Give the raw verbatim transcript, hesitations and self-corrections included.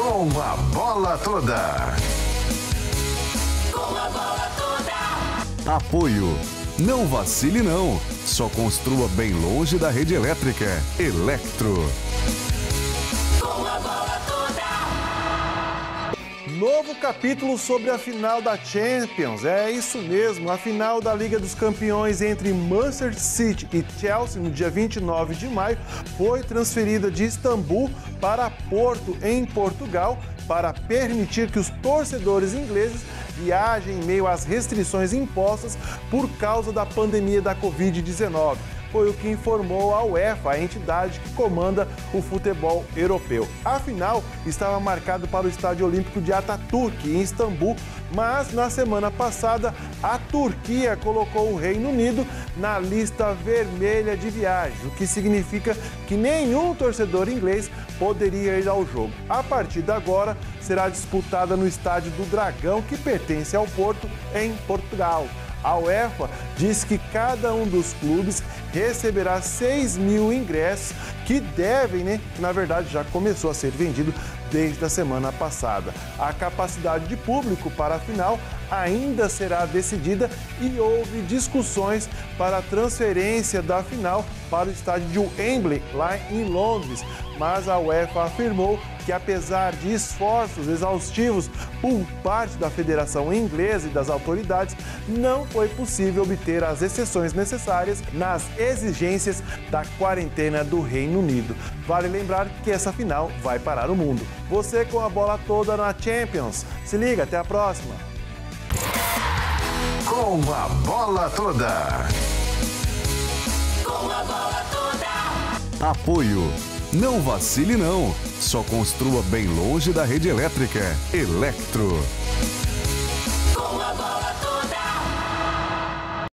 Com a bola toda. Com a bola toda. Apoio. Não vacile não. Só construa bem longe da rede elétrica. Electro. Com a bola toda. Novo capítulo sobre a final da Champions. É isso mesmo, a final da Liga dos Campeões entre Manchester City e Chelsea no dia vinte e nove de maio foi transferida de Istambul para Porto, em Portugal, para permitir que os torcedores ingleses viajem em meio às restrições impostas por causa da pandemia da covid dezenove. Foi o que informou a UEFA, a entidade que comanda o futebol europeu. A final estava marcada para o Estádio Olímpico de Atatürk, em Istambul, mas na semana passada a Turquia colocou o Reino Unido na lista vermelha de viagens, o que significa que nenhum torcedor inglês poderia ir ao jogo. A partir de agora, será disputada no Estádio do Dragão, que pertence ao Porto, em Portugal. A UEFA diz que cada um dos clubes receberá seis mil ingressos que devem, né, que na verdade já começou a ser vendido desde a semana passada. A capacidade de público para a final ainda será decidida e houve discussões para a transferência da final para o estádio de Wembley, lá em Londres. Mas a UEFA afirmou que, apesar de esforços exaustivos por parte da Federação Inglesa e das autoridades, não foi possível obter as exceções necessárias nas exigências da quarentena do Reino Unido. Vale lembrar que essa final vai parar o mundo. Você com a bola toda na Champions. Se liga, até a próxima. Com a bola toda. Com a bola toda. Apoio. Não vacile não. Só construa bem longe da rede elétrica. Electro. Com a bola